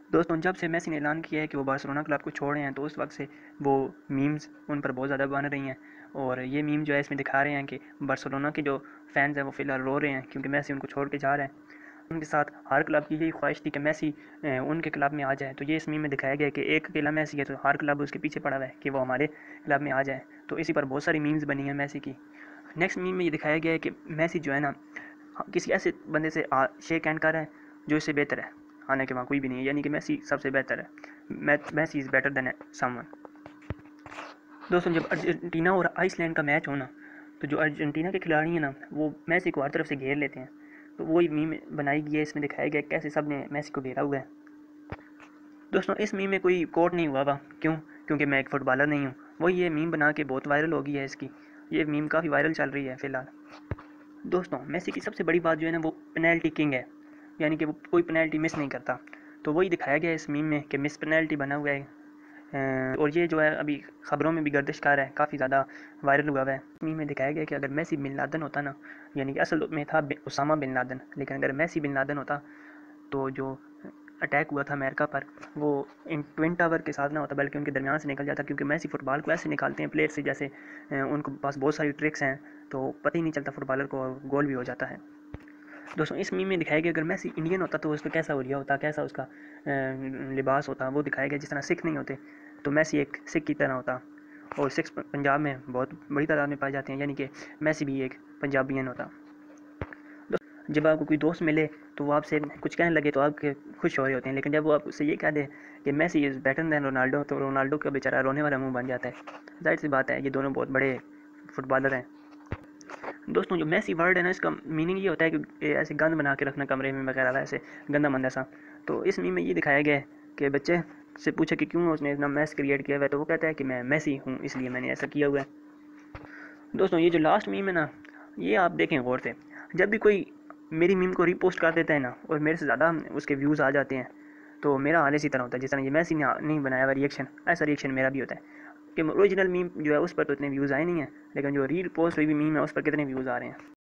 दोस्तों, जब से मेसी ने ऐलान किया है कि वो बार्सिलोना क्लब को छोड़ रहे हैं, तो उस वक्त से वो मीम्स उन पर बहुत ज़्यादा बन रही हैं। और ये मीम जो है इसमें दिखा रहे हैं कि बार्सिलोना के जो फैंस हैं वो फ़िलहाल रो रहे हैं क्योंकि मेसी उनको छोड़ के जा रहा है। उनके साथ हर क्लब की यही ख्वाहिश थी कि मेसी उनके क्लब में आ जाए। तो ये इस मीम में दिखाया गया है कि एक अकेला मेसी है तो हर क्लब उसके पीछे पड़ा हुआ है कि वो हमारे क्लब में आ जाए। तो इसी पर बहुत सारी मीम्स बनी हैं मेसी की। नेक्स्ट मीम में ये दिखाया गया है कि मेसी जो है ना किसी ऐसे बंदे से शेक हैंड कर रहा है जो इससे बेहतर है, हालांकि वहाँ कोई भी नहीं है, यानी कि मेसी सबसे बेहतर है। Messi is better than someone. दोस्तों, जब अर्जेंटीना और आइसलैंड का मैच हो ना, तो जो अर्जेंटीना के खिलाड़ी हैं ना वो मेसी को हर तरफ से घेर लेते हैं। तो वही मीम बनाई गई है, इसमें दिखाया गया कैसे सब ने मेसी को घेरा हुआ है। दोस्तों, इस मीम में कोई कोट नहीं हुआ हुआ, क्यों? क्योंकि मैं एक फ़ुटबॉलर नहीं हूँ। वही ये मीम बना के बहुत वायरल हो गई है इसकी। ये मीम काफ़ी वायरल चल रही है फ़िलहाल। दोस्तों, मेसी की सबसे बड़ी बात जो है ना वो पेनल्टी किंग है, यानी कि वो कोई पेनल्टी मिस नहीं करता। तो वही दिखाया गया है इस मीम में कि मिस पेनल्टी बना हुआ है। और ये जो है अभी ख़बरों में भी गर्दिश कर रहा है, काफ़ी ज़्यादा वायरल हुआ है। मीम में दिखाया गया कि अगर मेसी बिन लादेन होता ना, यानी कि असल में था उसामा बिन लादेन, लेकिन अगर मेसी बिन लादेन होता तो जो अटैक हुआ था अमेरिका पर वो इन ट्विन टावर के साथ ना होता बल्कि उनके दरमियान से निकल जाता। क्योंकि मेसी फुटबॉल को ऐसे निकालते हैं प्लेयर से जैसे उनको पास बहुत सारी ट्रिक्स हैं, तो पता ही नहीं चलता फुटबॉलर को, गोल भी हो जाता है। दोस्तों, इस मीम में दिखाया गया अगर मेसी इंडियन होता तो उसका कैसा हुलिया होता, कैसा उसका लिबास होता। वो दिखाया गया जिस तरह सिख नहीं होते तो मेसी एक सिख की तरह होता। और सिख पंजाब में बहुत बड़ी तादाद में पाए जाते हैं, यानी कि मेसी भी एक पंजाबियन होता। जब आपको कोई दोस्त मिले तो वो आपसे कुछ कहने लगे तो आप खुश हो रहे होते हैं, लेकिन जब वो आपसे ये कह दे कि Messi is better than Ronaldo, तो रोनाल्डो का बेचारा रोने वाला मुंह बन जाता है। जाहिर सी बात है, ये दोनों बहुत बड़े फुटबॉलर हैं। दोस्तों, जो मेसी वर्ड है ना इसका मीनिंग ये होता है कि ऐसे गंद बना के रखना कमरे में वगैरह, वैसे गंदा मंदा सा। तो इस मीम में ये दिखाया गया है कि बच्चे से पूछा कि क्यों उसने इतना मैस क्रिएट किया हुआ है, तो वो कहता है कि मैं मेसी हूँ इसलिए मैंने ऐसा किया हुआ है। दोस्तों, ये जो लास्ट मीम है ना, ये आप देखें गौर से। जब भी कोई मेरी मीम को रीपोस्ट कर देता है ना और मेरे से ज़्यादा उसके व्यूज़ आ जाते हैं, तो मेरा हाल इसी तरह होता है जिस तरह ये मैसी ने नहीं बनाया हुआ रिएक्शन, ऐसा रिएक्शन मेरा भी होता है कि ओरिजिनल मीम जो है उस पर तो इतने व्यूज़ आए नहीं हैं, लेकिन जो रील पोस्ट हुई भी मीम है उस पर कितने व्यूज़ आ रहे हैं।